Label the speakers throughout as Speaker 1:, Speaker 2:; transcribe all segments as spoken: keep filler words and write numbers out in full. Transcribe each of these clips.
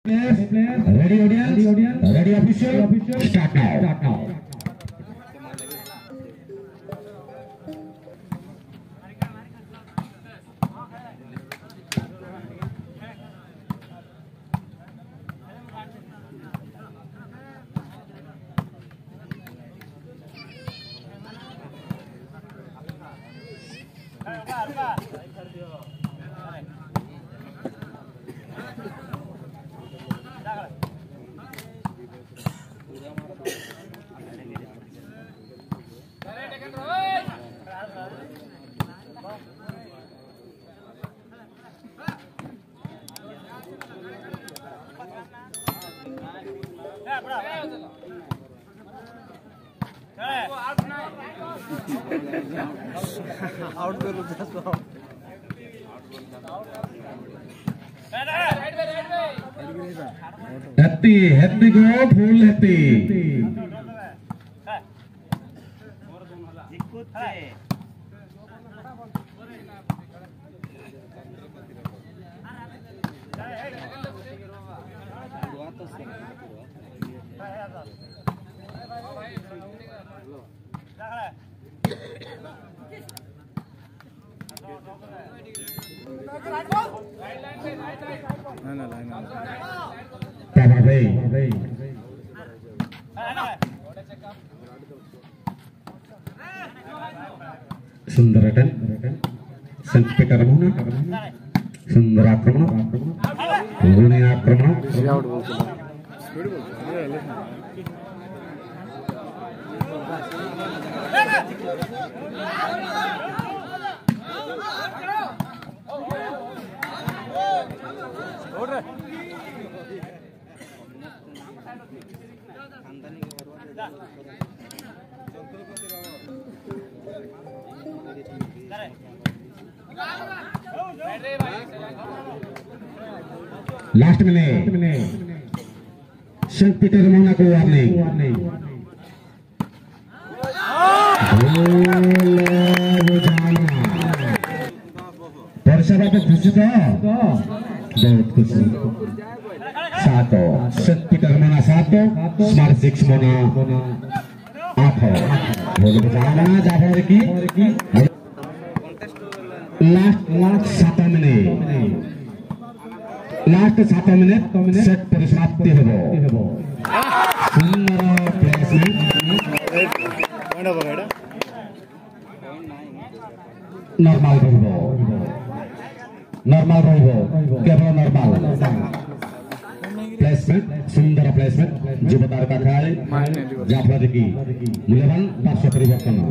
Speaker 1: Ready audience? Ready official? Start now. Start now.
Speaker 2: Out कर लो just out.
Speaker 1: Happy, happy go, full happy. सुंदर अटन Saint Peter Mohana सुंदर आक्रमण गुणी आक्रमण last minute saint Peter Mohana को वार्निंग परिसर पे खुशी तो बहुत खुशी सात सेंट पीटर मोहना सात स्मार्ट सिक्स मोहना आठ बोलो बचाना जाफर की लास्ट लास्ट सात मिनट लास्ट सात मिनट सेट परिसमाप्ति हेबो सुंदर प्लेसमेंट नॉर्मल रहिबो नॉर्मल रहिबो केवल नॉर्मल प्लेसमेंट सुंदर प्लेसमेंट जुबतार का खेल जाफर की मूल्यवान पार्श्व परिवर्तन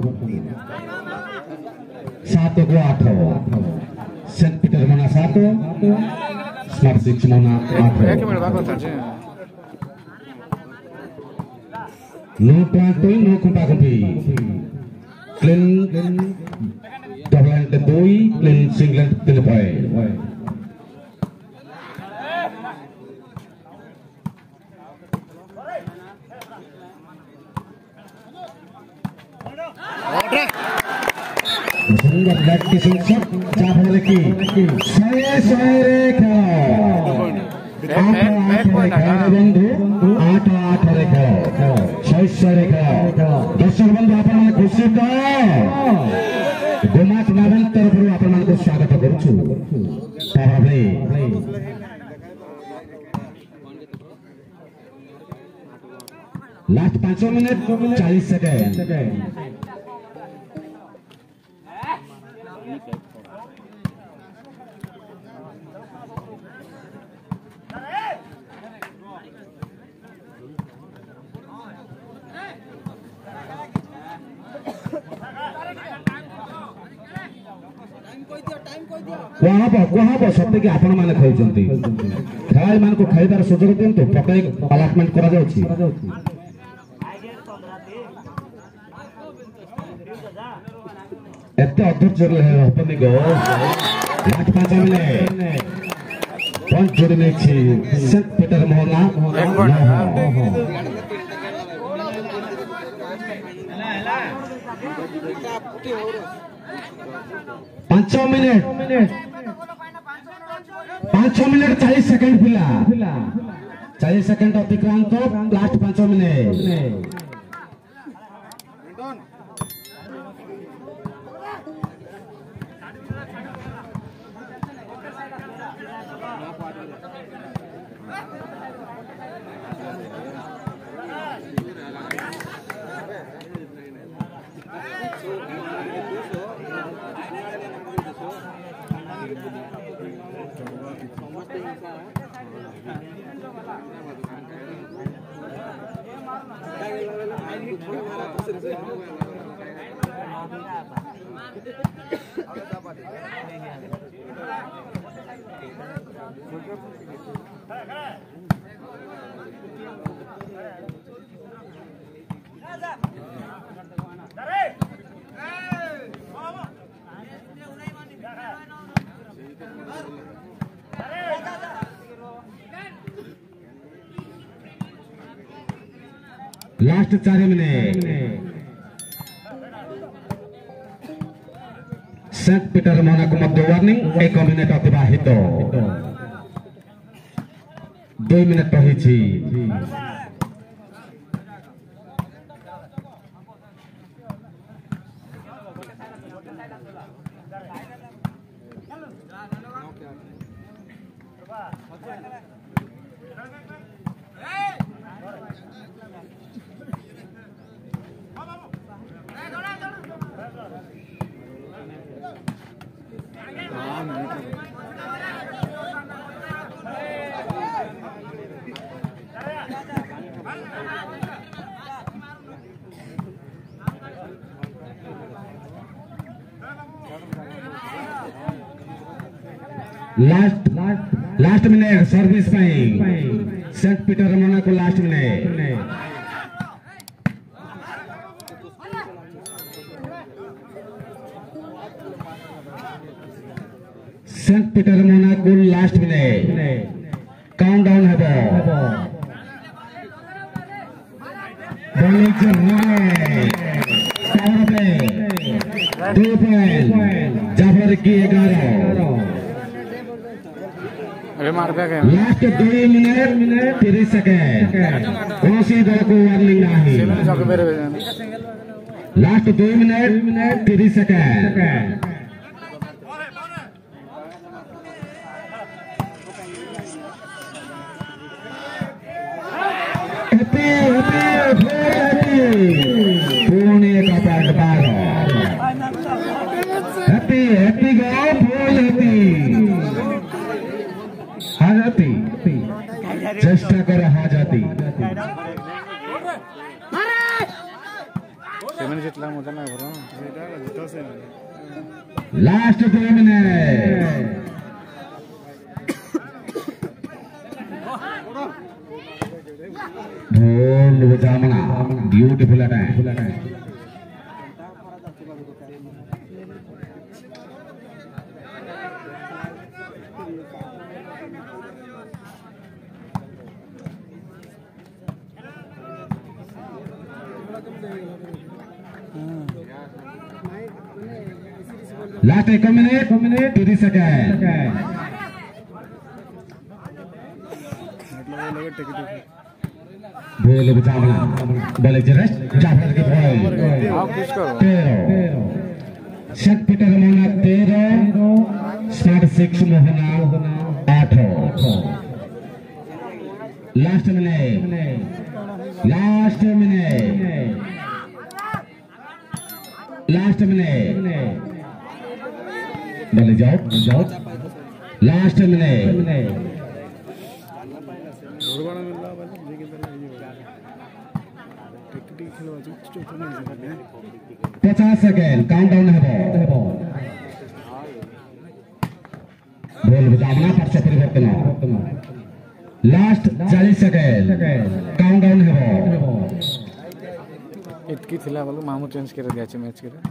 Speaker 1: सात को आठ सेंट पीटर मोहना सात स्मार्ट सिक्स मोहना आठ नो ट्वेंटी नो कुंपा कुंपी क्लीन डबल एंड दोई क्लीन सिंगल तीन पॉइंट सुंदर बैट की संख्या जाफर की सहे सहे खेल आठ आठ बंधु आठ आठ खेल छह छह खेल दर्शक बंधु आपण खुशी तो गोमात नावेल तरफ आपण को स्वागत करूछु ताभाबे लास्ट पांच मिनट चालीस सेकंड कहाँ कहाँ सत्य कि आपण मैंने खेलुंट खेलाड़ी मान को खेलार सुजोग दिंतु पकड़ अलाटमेंट करा जाउछि एते अधैर्य हेबनी गो लास्ट पांच मिनट पॉइंट जोड़ी नहीं सेंट पीटर मोहना पांच मिनट पांच मिनट चालीस सेकंड पिला चालीस सेकंड अतिक्रांत लास्ट पांच मिनिट लास्ट चार मिनिट सेंट पीटर मोनाको मध्य वार्निंग एक मिनिट अतिबाहित दुई मिनिट रही last last minute service saint Peter मोनाको लास्ट मिनिट सेंट पीटर मोनाको लास्ट मिनिट काउंटडाउन हेबो बॉलिंग पावर प्ले दो पॉइंट जाफर की ग्यारह लास्ट दो मिनट तीस सेकेंड कौन सी दल को वार्निंग नहीं लास्ट दो मिनट तीस सेकेंड पुणे का पैट बारह हैप्पी हैप्पी गाओ फुल हैप्पी चेष्टा कर हाजाती लास्ट दो मिनट ढोल बजाना ब्यूटीफुल अटैक लास्ट एक मिनट मिनट तीस सेकेंड बोल बचावना बोले जरेस्ट जाफर के बॉल तेरह सेंट पीटर मोना तेरह स्टार्ट सिक्स मोहना आठ last minute last minute last minute बोले जाओ जाओ लास्ट मिनट पचास सेकेंड काउंटडाउन है बोल बजावना पर से परिवर्तन लास्ट चालीस सेकेंड काउंटडाउन है
Speaker 2: इतकी थिला वाला मामू चेंज कर दिया चे मैच के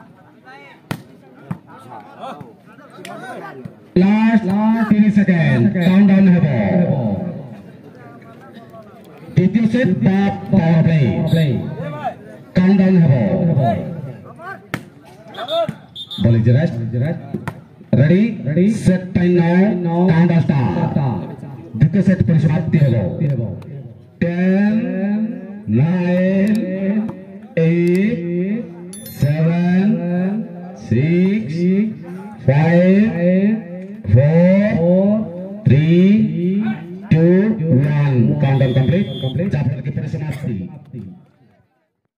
Speaker 1: लास्ट लास्ट तीस सेकेंड काउंटडाउन है द्वितीय सेट पावर प्ले काउंटडाउन है बोले जरेस्ट ready ready set time now countdown start द्वितीय सेट परिसमाप्ति है ten, nine, eight, seven, six, five, four, three, two, one. Countdown complete. Complete. Capai lagi pada senasti.